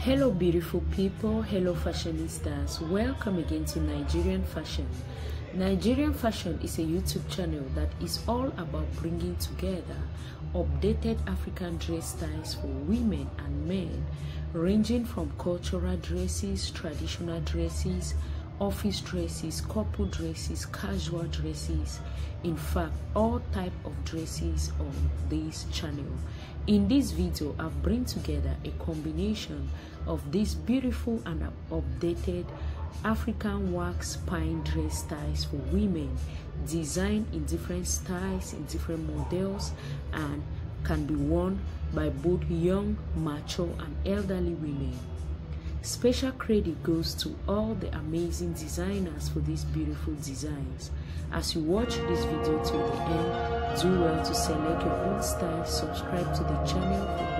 Hello beautiful people, hello fashionistas, welcome again to Nigerian Fashion. Nigerian Fashion is a YouTube channel that is all about bringing together updated African dress styles for women and men, ranging from cultural dresses, traditional dresses, office dresses, couple dresses, casual dresses, in fact all type of dresses on this channel. In this video I've bring together a combination of these beautiful and updated African wax pine dress styles for women, designed in different styles, in different models, and can be worn by both young, mature and elderly women. Special credit goes to all the amazing designers for these beautiful designs. As you watch this video to the end, do well to select your own style, subscribe to the channel for